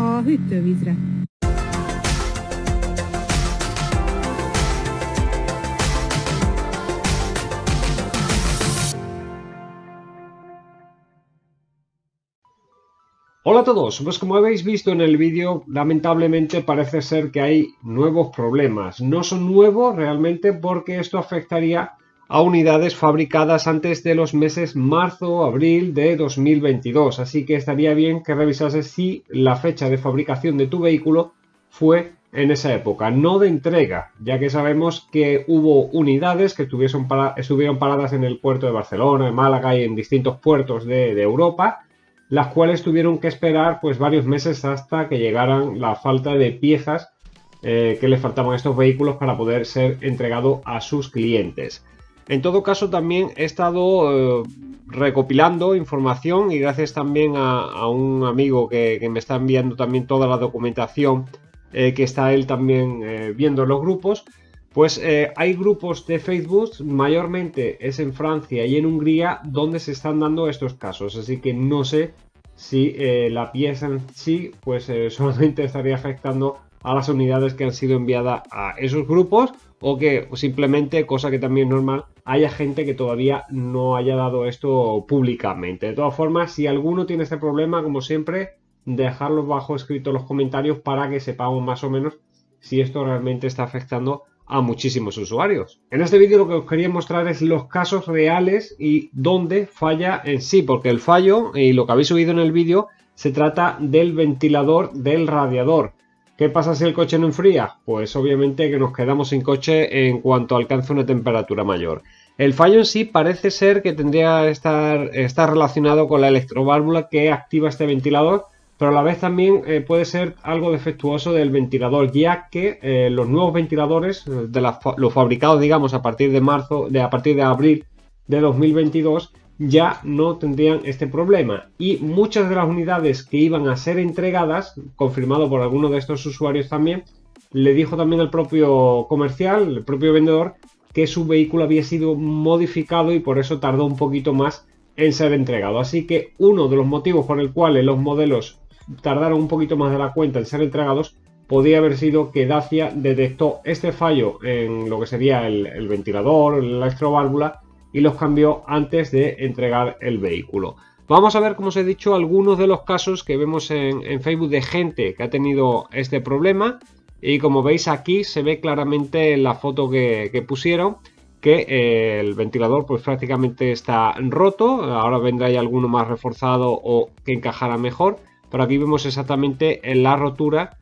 a hűtővízre. Hola a todos, pues como habéis visto en el vídeo, lamentablemente parece ser que hay nuevos problemas. No son nuevos realmente porque esto afectaría a unidades fabricadas antes de los meses marzo o abril de 2022. Así que estaría bien que revisases si la fecha de fabricación de tu vehículo fue en esa época, no de entrega, ya que sabemos que hubo unidades que estuvieron paradas en el puerto de Barcelona, en Málaga y en distintos puertos de Europa, las cuales tuvieron que esperar pues varios meses hasta que llegaran la falta de piezas que les faltaban a estos vehículos para poder ser entregado a sus clientes. En todo caso, también he estado recopilando información y gracias también a un amigo que me está enviando también toda la documentación que está él también viendo en los grupos. Pues hay grupos de Facebook, mayormente es en Francia y en Hungría, donde se están dando estos casos. Así que no sé si la pieza en sí pues solamente estaría afectando a las unidades que han sido enviadas a esos grupos, o que simplemente, cosa que también es normal, haya gente que todavía no haya dado esto públicamente. De todas formas, si alguno tiene este problema, como siempre, dejarlo bajo escrito en los comentarios para que sepamos más o menos si esto realmente está afectando a muchísimos usuarios. En este vídeo lo que os quería mostrar es los casos reales y dónde falla en sí, porque el fallo, y lo que habéis oído en el vídeo, se trata del ventilador del radiador. ¿Qué pasa si el coche no enfría? Pues obviamente que nos quedamos sin coche en cuanto alcance una temperatura mayor. El fallo en sí parece ser que tendría que estar relacionado con la electroválvula que activa este ventilador, pero a la vez también puede ser algo defectuoso del ventilador, ya que los nuevos ventiladores, los fabricados digamos a partir de abril de 2022, ya no tendrían este problema, y muchas de las unidades que iban a ser entregadas, confirmado por alguno de estos usuarios también, le dijo también el propio comercial, el propio vendedor, que su vehículo había sido modificado y por eso tardó un poquito más en ser entregado. Así que uno de los motivos por el cual los modelos tardaron un poquito más de la cuenta en ser entregados podría haber sido que Dacia detectó este fallo en lo que sería el ventilador, la electroválvula, y los cambió antes de entregar el vehículo. Vamos a ver, como os he dicho, algunos de los casos que vemos en Facebook de gente que ha tenido este problema, y como veis aquí se ve claramente en la foto que pusieron que el ventilador pues prácticamente está roto. Ahora vendrá ya alguno más reforzado o que encajará mejor, pero aquí vemos exactamente la rotura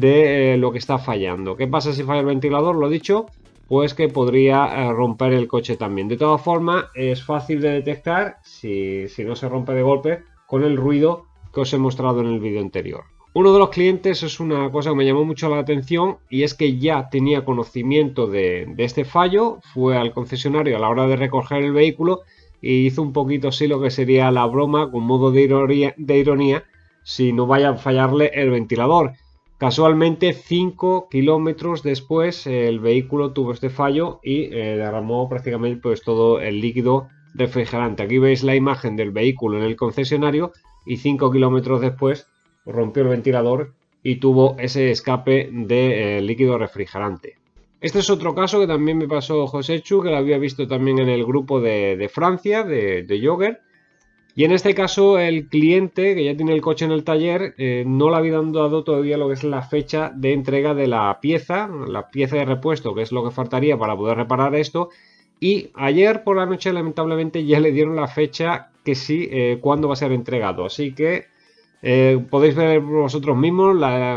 de lo que está fallando. ¿Qué pasa si falla el ventilador? Lo dicho, pues que podría romper el coche también. De todas formas, es fácil de detectar si no se rompe de golpe con el ruido que os he mostrado en el vídeo anterior. Uno de los clientes es una cosa que me llamó mucho la atención, y es que ya tenía conocimiento de este fallo, fue al concesionario a la hora de recoger el vehículo y hizo un poquito así lo que sería la broma, con modo de ironía, si no vaya a fallarle el ventilador. Casualmente 5 kilómetros después el vehículo tuvo este fallo y derramó prácticamente pues todo el líquido refrigerante. Aquí veis la imagen del vehículo en el concesionario y 5 kilómetros después rompió el ventilador y tuvo ese escape de líquido refrigerante. Este es otro caso que también me pasó Joséchu, que lo había visto también en el grupo de Francia, de Jogger. Y en este caso el cliente, que ya tiene el coche en el taller, no le habían dado todavía lo que es la fecha de entrega de la pieza de repuesto, que es lo que faltaría para poder reparar esto. Y ayer por la noche lamentablemente ya le dieron la fecha que sí, cuándo va a ser entregado. Así que podéis ver vosotros mismos,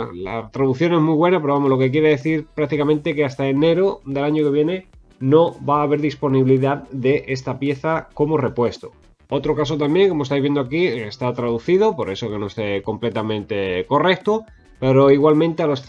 la traducción es muy buena, pero vamos, lo que quiere decir prácticamente que hasta enero del año que viene no va a haber disponibilidad de esta pieza como repuesto. Otro caso también, como estáis viendo aquí, está traducido, por eso que no esté completamente correcto, pero igualmente a los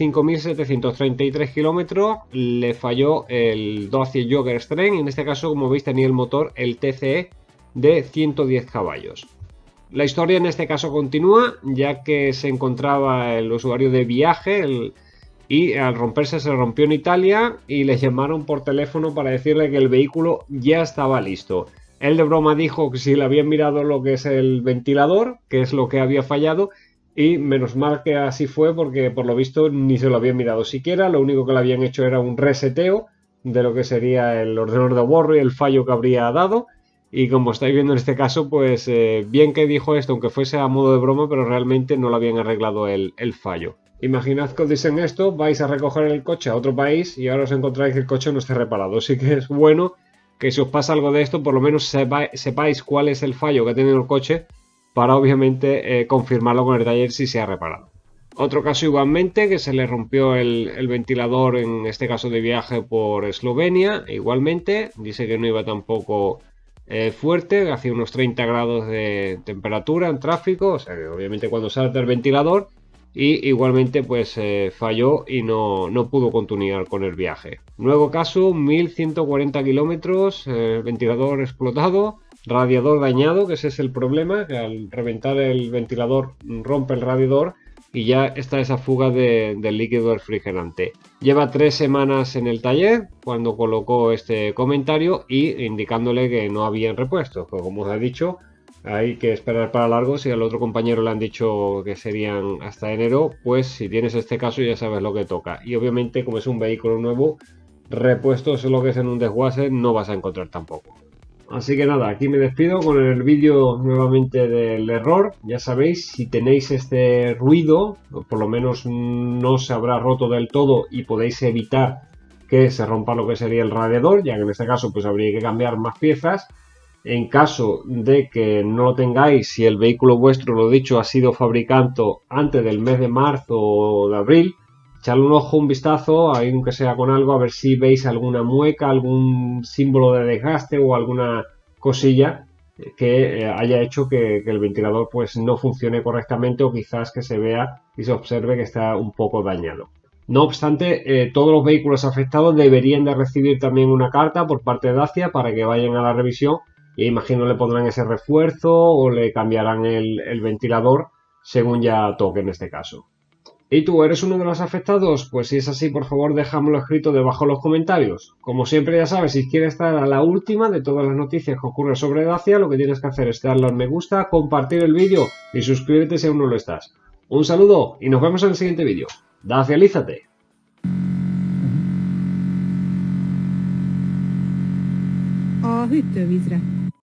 5.733 kilómetros le falló el Dacia Jogger Extreme, y en este caso, como veis, tenía el motor, el TCE, de 110 caballos. La historia en este caso continúa, ya que se encontraba el usuario de viaje y al romperse se rompió en Italia y le llamaron por teléfono para decirle que el vehículo ya estaba listo. Él de broma dijo que si le habían mirado lo que es el ventilador, que es lo que había fallado, Y menos mal que así fue porque por lo visto ni se lo habían mirado siquiera, lo único que le habían hecho era un reseteo de lo que sería el ordenador de borro y el fallo que habría dado. Y como estáis viendo en este caso, pues bien que dijo esto, aunque fuese a modo de broma, pero realmente no lo habían arreglado el fallo. Imaginad que os dicen esto, vais a recoger el coche a otro país y ahora os encontráis que el coche no esté reparado. Así que es bueno que si os pasa algo de esto, por lo menos sepáis cuál es el fallo que ha tenido el coche para obviamente confirmarlo con el taller si se ha reparado. Otro caso igualmente, que se le rompió el ventilador, en este caso de viaje por Eslovenia, igualmente, dice que no iba tampoco fuerte, hacía unos 30 grados de temperatura en tráfico, o sea que obviamente cuando sale del ventilador, y igualmente pues falló y no pudo continuar con el viaje. Nuevo caso, 1140 kilómetros, ventilador explotado, radiador dañado, que ese es el problema, que al reventar el ventilador rompe el radiador y ya está esa fuga del líquido refrigerante. Lleva 3 semanas en el taller cuando colocó este comentario y indicándole que no habían repuestos, pues como os he dicho, hay que esperar para largo. Si al otro compañero le han dicho que serían hasta enero, pues si tienes este caso ya sabes lo que toca. Y obviamente como es un vehículo nuevo, repuestos lo que es en un desguace no vas a encontrar tampoco. Así que nada, aquí me despido con el vídeo nuevamente del error. Ya sabéis, si tenéis este ruido, por lo menos no se habrá roto del todo y podéis evitar que se rompa lo que sería el radiador, ya que en este caso pues habría que cambiar más piezas. En caso de que no lo tengáis, si el vehículo vuestro, lo dicho, ha sido fabricado antes del mes de marzo o de abril, echarle un ojo, un vistazo, aunque sea con algo, a ver si veis alguna mueca, algún símbolo de desgaste o alguna cosilla que haya hecho que el ventilador pues no funcione correctamente o quizás que se vea y se observe que está un poco dañado. No obstante, todos los vehículos afectados deberían de recibir también una carta por parte de Dacia para que vayan a la revisión y imagino le pondrán ese refuerzo o le cambiarán el ventilador según ya toque en este caso. ¿Y tú eres uno de los afectados? Pues si es así, por favor déjamelo escrito debajo en los comentarios. Como siempre ya sabes, si quieres estar a la última de todas las noticias que ocurren sobre Dacia, lo que tienes que hacer es darle al me gusta, compartir el vídeo y suscríbete si aún no lo estás. Un saludo y nos vemos en el siguiente vídeo. Dacialízate. A hűtővízre.